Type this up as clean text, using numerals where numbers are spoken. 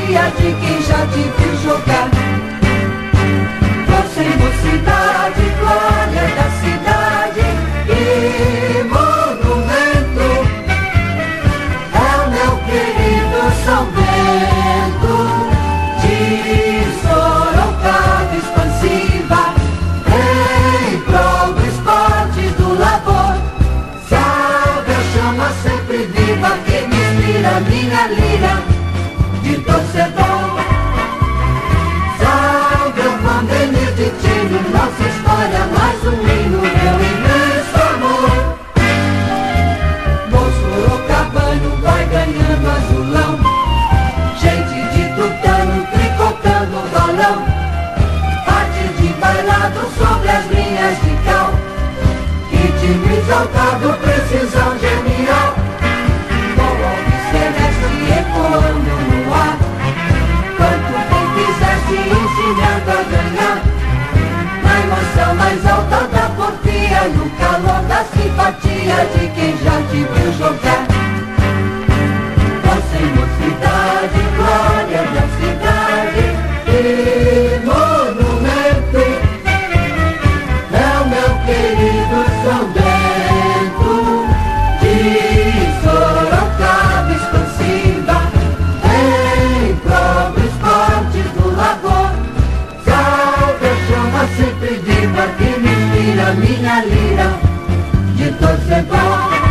simpatia de quem já te viu jogar. Força e mocidade, glória da cidade e monumento. É o meu querido São Bento, de Sorocaba expansiva, em prol do esporte do labor. Salve a chama sempre viva que me inspira minha lira de torcedor. Salve o Juan Beneditino, nossa história mais um hino, meu imenso amor. O sorocabano vai ganhando azulão, gente de tutano tricotando o balão, parte de bailado sobre as linhas de cal, ritmo exaltado, precisão genial, celeste ecoando no ar. Quanto bem fizeste ensinando a ganhar, na emoção mais alta da porfia, no calor da simpatia de quem já te viu jogar. Força e mocidade, glória da cidade e monumento. É o meu querido São Bento, de Sorocaba expansiva, em prol do esporte do labor. Salve a chama sempre viva que me inspira minha lira de torcedor.